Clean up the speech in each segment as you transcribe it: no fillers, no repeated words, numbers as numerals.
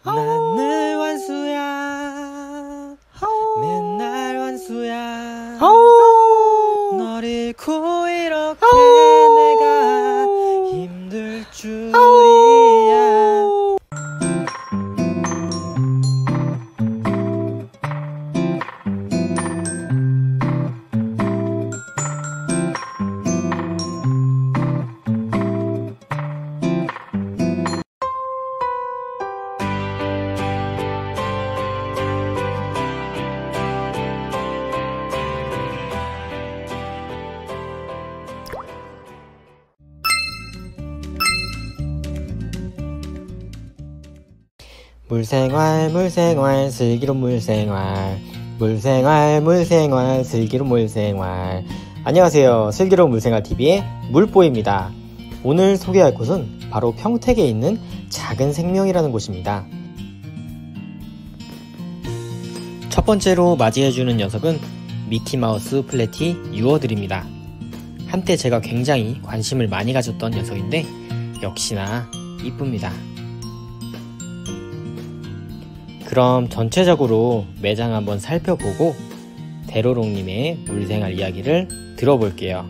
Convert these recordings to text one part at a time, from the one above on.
난 늘 완수야. 맨날 완수야. 널 잃고 이렇게 내가 힘들 줄이야. 물생활 물생활 슬기로운 물생활, 물생활 물생활 슬기로운 물생활. 안녕하세요, 슬기로운 물생활 TV의 물보입니다. 오늘 소개할 곳은 바로 평택에 있는 작은 생명이라는 곳입니다. 첫 번째로 맞이해주는 녀석은 미키마우스 플래티 유어들입니다. 한때 제가 굉장히 관심을 많이 가졌던 녀석인데 역시나 이쁩니다. 그럼 전체적으로 매장 한번 살펴보고 대로롱님의 물생활 이야기를 들어볼게요.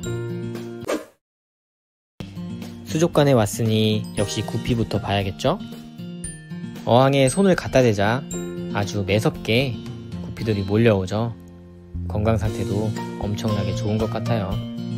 수족관에 왔으니 역시 구피부터 봐야겠죠? 어항에 손을 갖다 대자 아주 매섭게 구피들이 몰려오죠. 건강 상태도 엄청나게 좋은 것 같아요.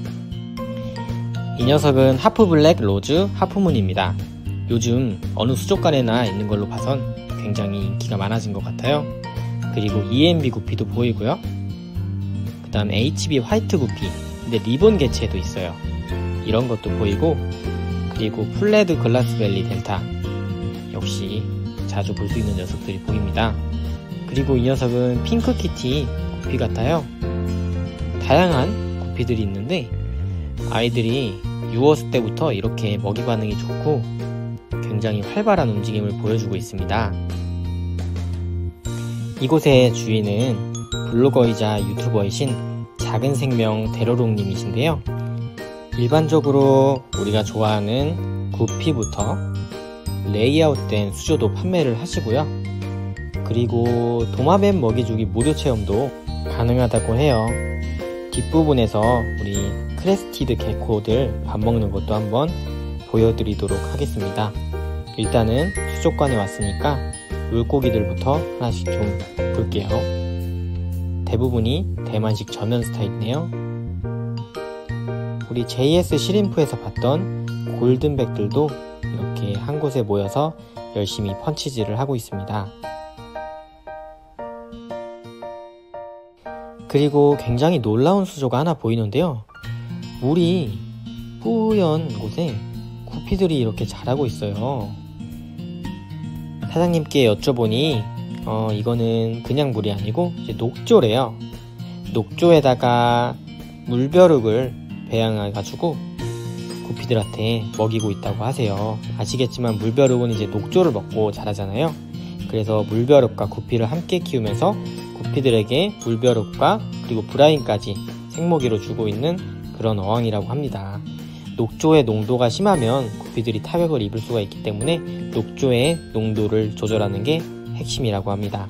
이 녀석은 하프블랙 로즈 하프문입니다. 요즘 어느 수족관에나 있는 걸로 봐선 굉장히 인기가 많아진 것 같아요. 그리고 EMB 구피도 보이고요. 그 다음 HB 화이트 구피, 근데 리본 개체도 있어요. 이런 것도 보이고, 그리고 플레드 글라스벨리 델타 역시 자주 볼 수 있는 녀석들이 보입니다. 그리고 이 녀석은 핑크키티 구피 같아요. 다양한 구피들이 있는데 아이들이 유어스 때부터 이렇게 먹이 반응이 좋고 굉장히 활발한 움직임을 보여주고 있습니다. 이곳의 주인은 블로거이자 유튜버이신 작은 생명 대로롱님이신데요. 일반적으로 우리가 좋아하는 구피부터 레이아웃된 수조도 판매를 하시고요. 그리고 도마뱀 먹이주기 무료 체험도 가능하다고 해요. 뒷부분에서 우리 크레스티드 게코들 밥 먹는 것도 한번 보여드리도록 하겠습니다. 일단은 수족관에 왔으니까 물고기들부터 하나씩 좀 볼게요. 대부분이 대만식 저면 스타일이네요. 우리 JS 시림프에서 봤던 골든백들도 이렇게 한 곳에 모여서 열심히 펀치질을 하고 있습니다. 그리고 굉장히 놀라운 수조가 하나 보이는데요. 물이 뿌연 곳에 구피들이 이렇게 자라고 있어요. 사장님께 여쭤보니 이거는 그냥 물이 아니고 이제 녹조래요. 녹조에다가 물벼룩을 배양해 가지고 구피들한테 먹이고 있다고 하세요. 아시겠지만 물벼룩은 이제 녹조를 먹고 자라잖아요. 그래서 물벼룩과 구피를 함께 키우면서 구피들에게 물벼룩과 그리고 브라인까지 생먹이로 주고 있는 그런 어항이라고 합니다. 녹조의 농도가 심하면 구피들이 타격을 입을 수가 있기 때문에 녹조의 농도를 조절하는 게 핵심이라고 합니다.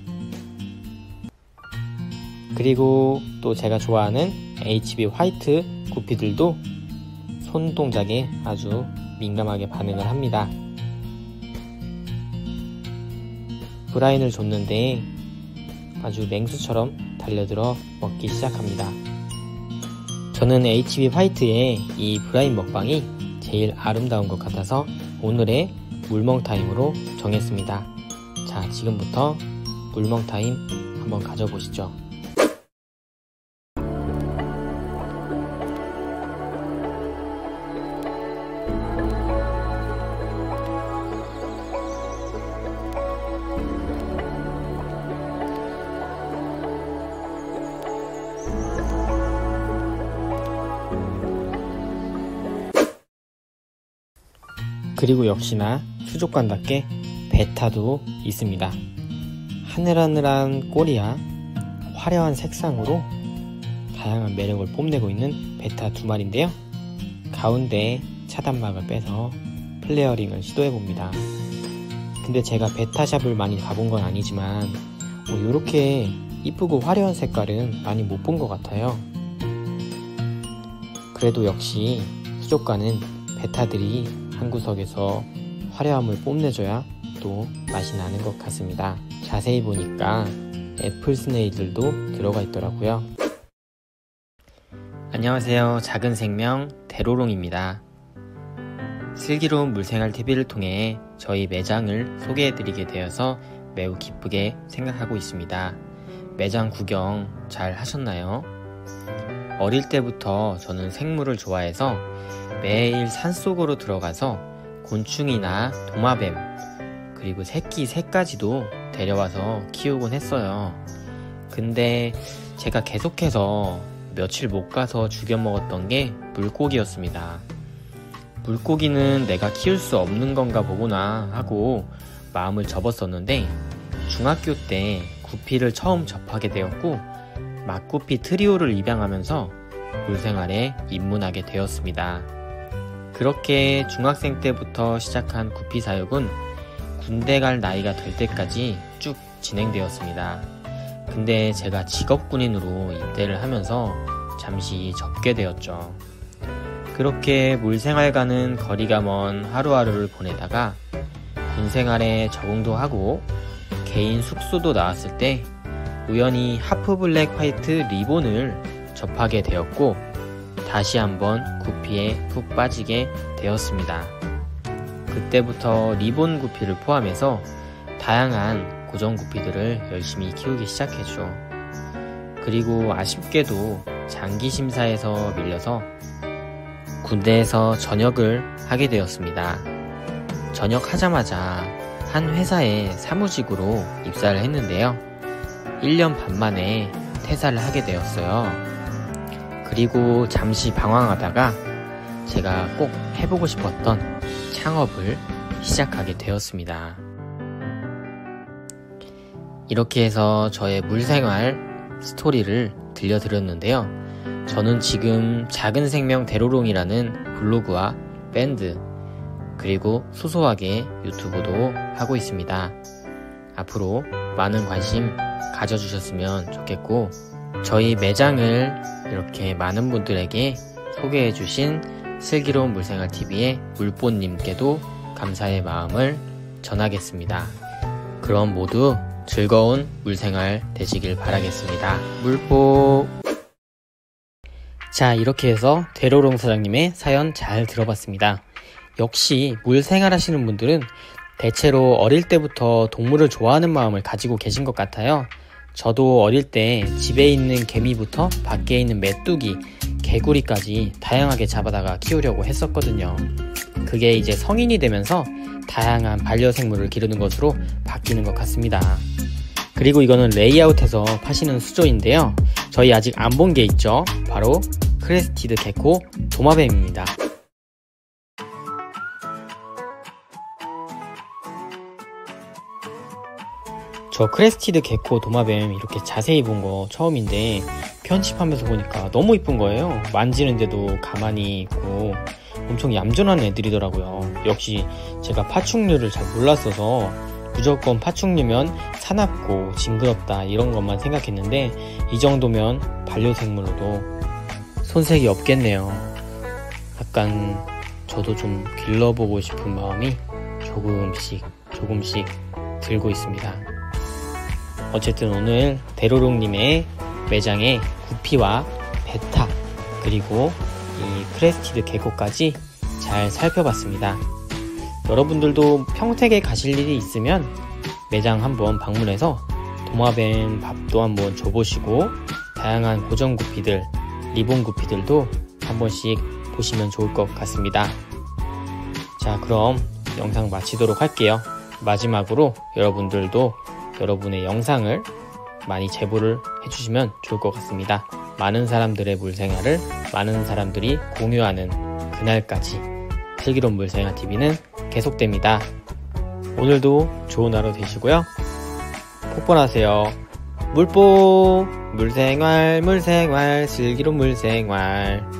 그리고 또 제가 좋아하는 HB 화이트 구피들도 손 동작에 아주 민감하게 반응을 합니다. 브라인을 줬는데 아주 맹수처럼 달려들어 먹기 시작합니다. 저는 HB 화이트의 이 브라인 먹방이 제일 아름다운 것 같아서 오늘의 물멍 타임으로 정했습니다. 자, 지금부터 물멍 타임 한번 가져보시죠. 그리고 역시나 수족관답게 베타도 있습니다. 하늘하늘한 꼬리와 화려한 색상으로 다양한 매력을 뽐내고 있는 베타 두 마리인데요. 가운데 차단막을 빼서 플레어링을 시도해봅니다. 근데 제가 베타샵을 많이 가본 건 아니지만 이렇게 이쁘고 화려한 색깔은 많이 못 본 것 같아요. 그래도 역시 수족관은 베타들이 한 구석에서 화려함을 뽐내줘야 또 맛이 나는 것 같습니다. 자세히 보니까 애플 스네일들도 들어가 있더라고요. 안녕하세요. 작은 생명 대로롱입니다. 슬기로운 물생활 TV를 통해 저희 매장을 소개해드리게 되어서 매우 기쁘게 생각하고 있습니다. 매장 구경 잘 하셨나요? 어릴 때부터 저는 생물을 좋아해서 매일 산속으로 들어가서 곤충이나 도마뱀 그리고 새끼 새까지도 데려와서 키우곤 했어요. 근데 제가 계속해서 며칠 못 가서 죽여 먹었던 게 물고기였습니다. 물고기는 내가 키울 수 없는 건가 보구나 하고 마음을 접었었는데 중학교 때 구피를 처음 접하게 되었고 막구피 트리오를 입양하면서 물생활에 입문하게 되었습니다. 그렇게 중학생 때부터 시작한 구피 사육은 군대 갈 나이가 될 때까지 쭉 진행되었습니다. 근데 제가 직업군인으로 입대를 하면서 잠시 접게 되었죠. 그렇게 물생활과는 거리가 먼 하루하루를 보내다가 군생활에 적응도 하고 개인 숙소도 나왔을 때 우연히 하프블랙 화이트 리본을 접하게 되었고 다시 한번 구피에 푹 빠지게 되었습니다. 그때부터 리본 구피를 포함해서 다양한 고정 구피들을 열심히 키우기 시작했죠. 그리고 아쉽게도 장기 심사에서 밀려서 군대에서 전역을 하게 되었습니다. 전역하자마자 한 회사에 사무직으로 입사를 했는데요. 1년 반 만에 퇴사를 하게 되었어요. 그리고 잠시 방황하다가 제가 꼭 해보고 싶었던 창업을 시작하게 되었습니다. 이렇게 해서 저의 물생활 스토리를 들려드렸는데요. 저는 지금 작은 생명 대로롱이라는 블로그와 밴드 그리고 소소하게 유튜브도 하고 있습니다. 앞으로 많은 관심 가져주셨으면 좋겠고 저희 매장을 이렇게 많은 분들에게 소개해주신 슬기로운 물생활 TV의 물보님께도 감사의 마음을 전하겠습니다. 그럼 모두 즐거운 물생활 되시길 바라겠습니다. 물보. 자, 이렇게 해서 대로롱 사장님의 사연 잘 들어봤습니다. 역시 물생활 하시는 분들은 대체로 어릴 때부터 동물을 좋아하는 마음을 가지고 계신 것 같아요. 저도 어릴 때 집에 있는 개미부터 밖에 있는 메뚜기, 개구리까지 다양하게 잡아다가 키우려고 했었거든요. 그게 이제 성인이 되면서 다양한 반려생물을 기르는 것으로 바뀌는 것 같습니다. 그리고 이거는 레이아웃해서 파시는 수조인데요. 저희 아직 안 본 게 있죠. 바로 크레스티드 개코 도마뱀입니다. 저 크레스티드 개코 도마뱀 이렇게 자세히 본 거 처음인데 편집하면서 보니까 너무 이쁜 거예요. 만지는데도 가만히 있고 엄청 얌전한 애들이더라고요. 역시 제가 파충류를 잘 몰랐어서 무조건 파충류면 사납고 징그럽다 이런 것만 생각했는데 이 정도면 반려생물로도 손색이 없겠네요. 약간 저도 좀 길러보고 싶은 마음이 조금씩 들고 있습니다. 어쨌든 오늘 대로롱님의 매장에 구피와 베타 그리고 이 크레스티드 개코까지 잘 살펴봤습니다. 여러분들도 평택에 가실 일이 있으면 매장 한번 방문해서 도마뱀 밥도 한번 줘보시고 다양한 고정 구피들, 리본 구피들도 한 번씩 보시면 좋을 것 같습니다. 자, 그럼 영상 마치도록 할게요. 마지막으로 여러분들도 여러분의 영상을 많이 제보를 해주시면 좋을 것 같습니다. 많은 사람들의 물생활을 많은 사람들이 공유하는 그날까지 슬기로운 물생활 TV는 계속됩니다. 오늘도 좋은 하루 되시고요. 폭발하세요. 물보 물생활 슬기로운 물생활.